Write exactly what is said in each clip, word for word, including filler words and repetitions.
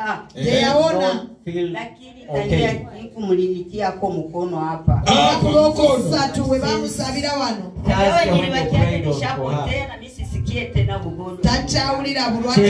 Yaona lakini tayari kumulilikia kwa mkono hapa. Ah, kwa satu we bamusabira wano. Leo nilibakia nishapoteza nisisikie tena bugono. Tachaulira bulwake.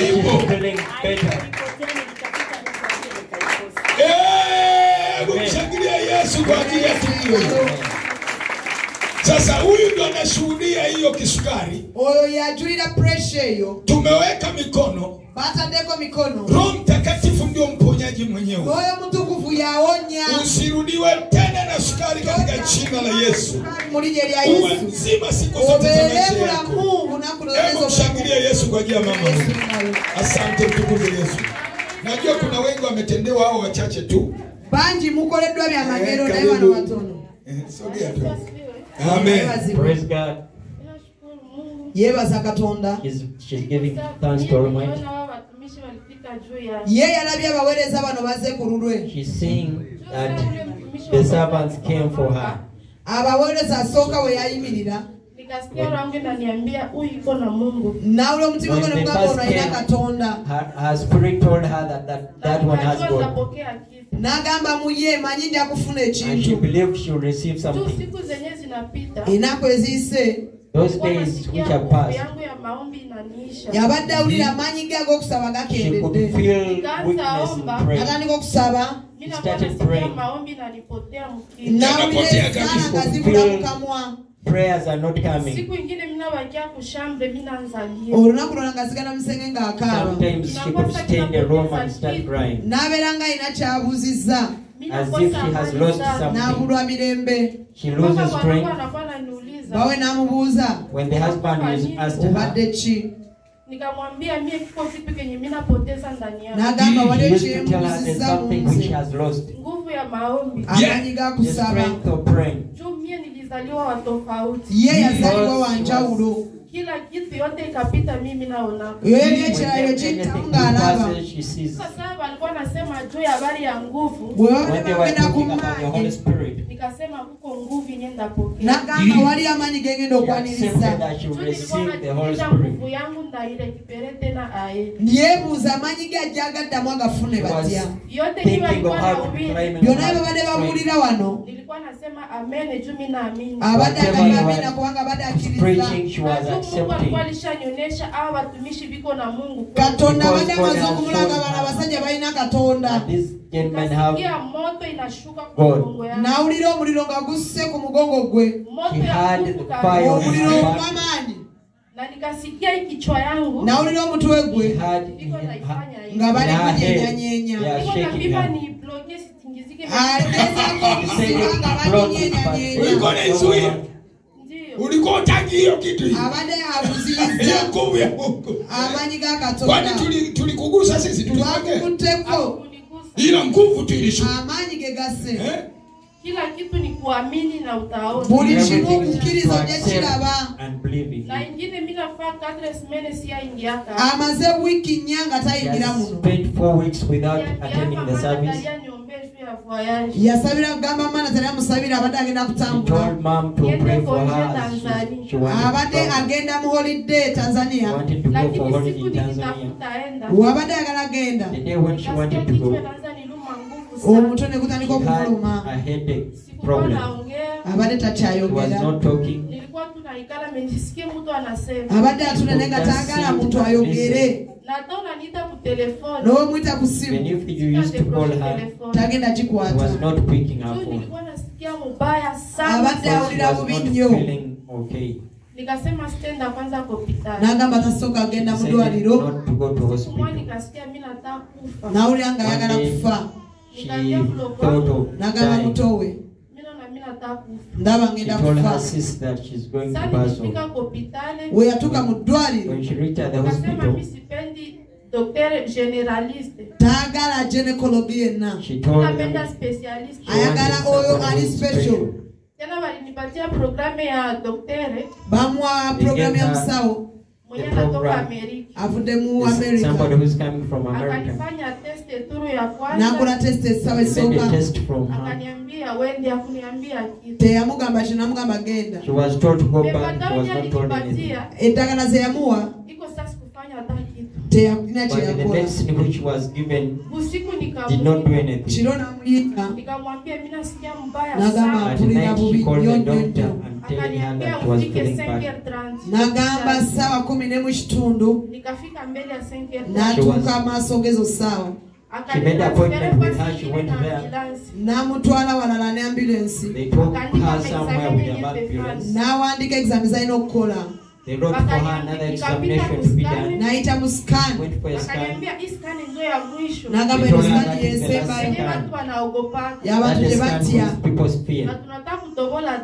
Eh, kumshangilia Yesu kwa ajili ya tukio. Sasa huyu ndo anashuhudia hiyo kisukari. Oyo yajulira pressure hiyo. Tumeweka mikono. Bata ndeko mikono. Roho Mtakatifu ndio mponyaji mwenyewe. Oyo mtukufu yaonya. Usirudiwe tena na sukari katika jina la Yesu. Mulije lya Yesu. Uwe mzima siku zote za maisha yako. Mungu na kueleza mshangilia Yesu kwa ajili ya mama huyu. Asante mtukufu Yesu. Najua kuna wengi wametendewa hao wachache tu. Banji mukoleddwa bya magero naye bano batono. Eh, sogea tu. Amen. Praise God. Yebaza Katonda. She's, she's giving thanks to Almighty. Ye yalabye abaweereza bano baze ku lulwe. She's saying that the servants came for her. Abaweereza asooka we yayimirira. Nikasikia roho yangu inaniambia huyu yuko na Mungu. Na ule mtima wako mkako unaina Katonda. Her, her spirit told her that that, that one has God. Nagamba muye manyi ndi akufuna ekintu. And she believed she will receive something. Siku zenye zinapita. Inako ezise. Those days which have passed. Yangu ya maombi inanisha. Yabadde awulira amanyi ge ag'okusaba gakendedde. She could feel weakness in prayer. Atandika okusaba. She started praying. Maombi inanipotea mkini. Nawulira sana ngazibula mu kamwa. Prayers are not coming. Siku ingine mina wakia kushambre mina nzalia. Olunaku lona ngazigana musenge ng'akaaba. Sometimes she could stay in the room and start crying. N'abeera nga alina kyabuzizza. As if she has lost something. N'abulwa mirembe. She loses strength. Bawe n'amubuuza. When the husband is asked her, obadde ki? Nikamwambia mie kiko kitu kenye mimi napoteza ndani yangu. Nagamba wale used to tell her there's something which she has lost. Nguvu ya maombi. Amanyi ga The kusaba. strength of praying. Juu mie nilizaliwa wa tofauti. Ye yazaliwa wa njawulo. Kila kitu yote ikapita mimi naona. Yeye ekirayo kitanga alaba. Sasa walikuwa nasema juu ya habari ya nguvu. When they were talking about the Holy Spirit. Nikasema huko nguvu nyenda pokea. Nagamba wali amanyi gengendo okwaniriza. That you receive the Holy Spirit. Nguvu yangu ndaire kipere tena aye. Yebuuza amanyi ge ajagaddamu agafune batya. Yote niba alikuwa na ubiri. Byonna babadde babuulira wano. Nilikuwa nasema amen juu mimi naamini. Abadde agamba amina kubanga abadde akkiriza. Mungu alishanyonyesha hao watumishi biko na Mungu. Katonda abadde amaze okumulaga bana abasajja balina Katonda. Nikasikia moto inashuka kwa mugongo yangu. Nawulira omuliro nga gusse ku mugongo gwe. Moto ya nguvu omuliro gw'amaanyi. Na nikasikia kichwa yangu. Nawulira omutwe gwe nga bali kunyenyanyenya. Ulikuwa na izuia. Ulikuwa utaki hiyo kitu hiyo. Abade abuziza. Nguvu ya Mungu. Amanyi ga Katonda. Kwani tulikugusa sisi tulipake? Tukuteko. Ila nguvu tuilishuka. Amanyi ge gase. Kila kitu ni kuamini na utaona. Buli kitu kukiriza ujekiraba. Na ingine mimi nafaa quatre semaines si aingiaka. Amaze wiki nyanga tayingira muno. Spent four weeks without attending the service. Yasabira gamba mana tali amusabira abadde agenda kutambula. Told mom to pray for her. She abadde agenda mu holiday Tanzania. Wanted to go for holiday in Tanzania. Wabadde agala agenda. The day when she wanted to go, omutwe ne gutandika okumuluma. a headache problem. Abadde takyayogera. Was not talking. Nilikuwa tunaikala menisikie mtu anasema. Abadde atunene nga taagala muntu ayogere. Natona nita ku telefoni. No mwita ku simu. When if you used to call her, tagenda gikwata. was not picking her phone. Nilikuwa nasikia mbaya sana. Abadde awulira bubi nnyo. Feeling okay. Nikasema stenda kwanza kwa hospitali. Nagamba tasoka agenda mu ddwaliro. Not to go to hospital. Nikasikia mimi nataka kufa. Nawulira nga ayagala kufa. She thought of nagamba mutowe. Ndaba ngenda kufa. We yatuka mu ddwaliro. When she reached at the hospital, Docteur generaliste. Tagala gynecology yenna. She told him specialist. Ayagala oyo ali special. Tena walinipatia programu ya docteur. Bamwa programu ya msao. Mwenye anatoka Amerika. Avude mu America. Somebody who's coming from America. Akanifanya test turu ya kwanza. Na kuna test sawa soka. Test from her. Akaniambia wewe akuniambia kitu. Te yamugamba shina mugamba genda. She was told to go back. Was not told anything. Etagana ze yamuwa. Iko sasa kufanya hata kitu. But the medicine which was given did not do anything. At night she called the doctor and telling her that she was feeling bad. She was, she made an appointment with her, she went there. They took her somewhere with an ambulance. They wrote for her another examination to be done. She went for a scan. They told her that is the last scan. That is scan was people's fear. That, that we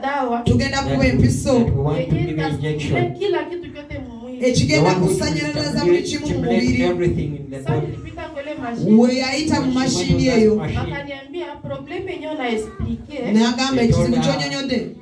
want to give injection. The one who stimulates everything in the body. weyaita mu mashini eyo n'agamba ekizibu kyonyonyodde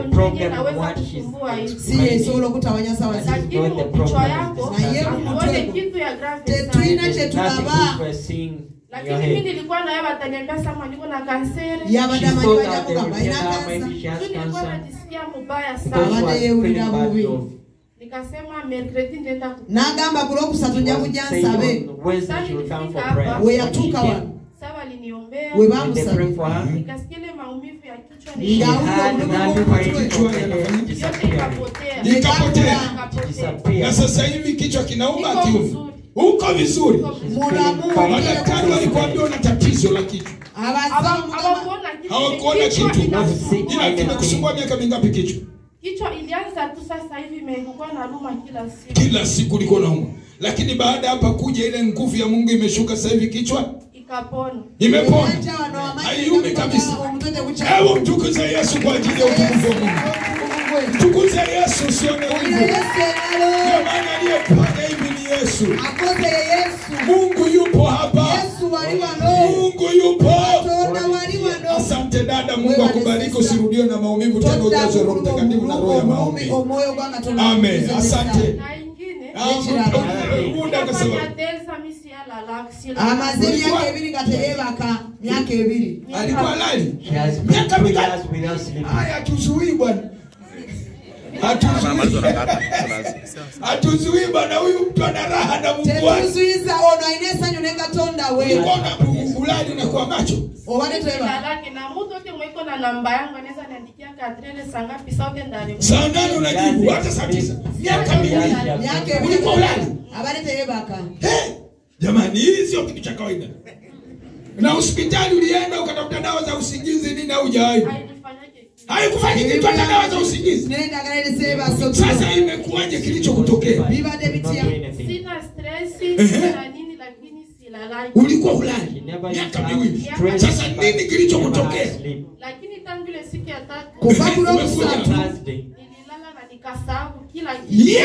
si yesobola okutawanya sawa naye tetulina kyetulaba lakini mimi nilikuwa na yeye ataniambia sama niko na kanseri yabada manyoya mugamba ina kansa nilikuwa najisikia mbaya sana nikasema mercredi nenda nagamba kulo kusatu nja kujansabe we yatuka wa sawa liniombea we bamusabe nikasikia ile maumivu ya kichwa ni ikapotea na sasa hivi kichwa kinauma kiume uko vizuri madaktari walikwambia una tatizo la kichwa hawakuona kitu ila kimekusumbua miaka mingapi kichwa kichwa ilianza tu sasa hivi imekuwa na luma kila siku kila siku liko nauma lakini baada hapa kuja ile nguvu ya Mungu imeshuka sasa hivi kichwa ikapona imepona hayumi kabisa hebu mtukuze Yesu kwa ajili ya utukufu wa Mungu mtukuze Yesu usione hivyo kwa maana aliyefanya hivi ni Yesu akoze Yesu Mungu yupo hapa Yesu waliwa no Mungu yupo asante dada Mungu akubariki usirudie na maumivu tena ujaze Roho Mtakatifu na roho ya maombi amen asante na ingine muda kasema amazeli yake ebiri gateyebaka myaka ebiri alikuwa lali miaka mingapi haya tuzuii bwana Atuzuii bwana huyu mtu ana raha na Mungu wake. Tuzuiza ono inesa nyoneka tonda wewe. Unaona ulali na kwa macho. Obade teba. Lakini na mtu wote mwiko na namba yangu anaweza niandikia kadrele sanga pisa wote ndani. Saa nane unajibu hata saa tisa. Miaka miwili. Miaka miwili kwa ulali. Abade tebaka. Eh. Jamani hii sio kitu cha kawaida. Na hospitali ulienda ukatafuta dawa za usingizi nini au hujai? Haikufanya kitu hata dawa za usingizi. Nenda kalele seba sote. Sasa imekuaje kilichokutokea? Biba debitia. Sina stress, sina nini lakini silalai. Ulikuwa ulali miaka miwili. Sasa nini kilichokutokea? Lakini tangu ile siku ya tatu kufaku roho sana. Nililala na nikasahau kila kitu. Yeah!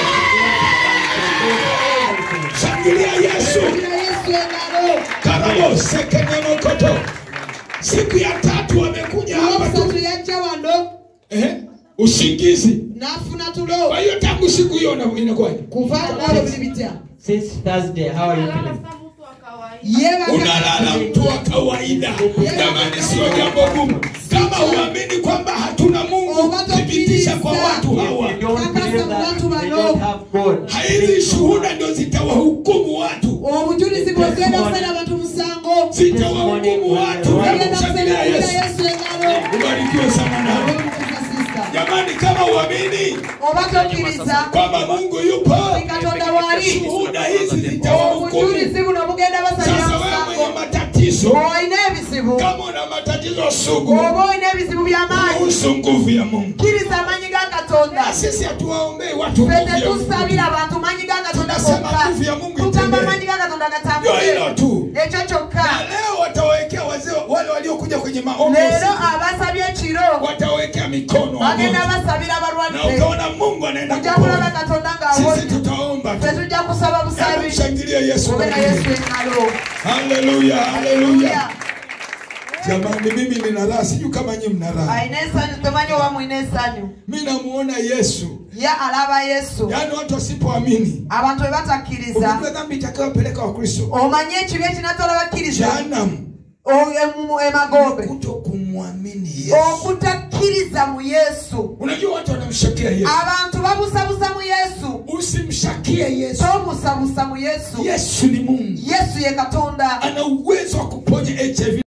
Shangilia Yesu. Karabo sekene mokoto. Siku ya tatu wamekuja hapa tu. Eh? Usingizi. Nafu na tulo. Kwa hiyo tangu siku hiyo inakuwaje? Kufaku wale bilibitia. Since Thursday, how are you feeling? Unalala mtu wa kawaida. Jamani sio jambo gumu. Kama uamini kwamba hatuna Mungu, thibitisha kwa watu hawa. Haili shuhuda ndio zitawahukumu watu. Obujuli zibozena sana watu msango. Zitawahukumu watu. Mshangilia Yesu. Ubarikiwe sana na jamani kama uamini obatokiriza kwamba Mungu yupo ikatonda wali shuhuda hizi zitawahukumu. Sasa wewe mwenye matatizo oine bizibu kama una matatizo sugu oine bizibu bya maji usunguvu ya Mungu kiriza manyiga katonda sisi hatuwaombei watu pete tusabira abantu manyiga katonda kwa nguvu ya Mungu tutamba manyiga katonda katambo hilo tu echo choka leo watawekea wazee wale waliokuja kwenye maombi leo abasabye chiro watawekea mikono bagenda basabira abalwani na utaona Mungu anaenda kuona katonda ngawo sisi tutaomba tuja kusaba busabi shangilia Yesu kwa Yesu nalo haleluya haleluya jamani mimi nina raha siju kama nyinyi mna raha ainesa tumanyo wa muinesanyo mimi namuona Yesu ya alaba Yesu yani watu wasipoamini abantu batakiriza ukijua dhambi itakayopeleka wa Kristo omanye kibe kinatola bakiriza jahannam kutokumwamini Yesu. Okutakiriza mu Yesu. Unajua watu wanamshakia Yesu. Abantu babusabusa mu Yesu. Usimshakie Yesu. Tomusabusa mu Yesu. Yesu ni Mungu. Yesu ye Katonda. Ana uwezo wa kuponya H I V.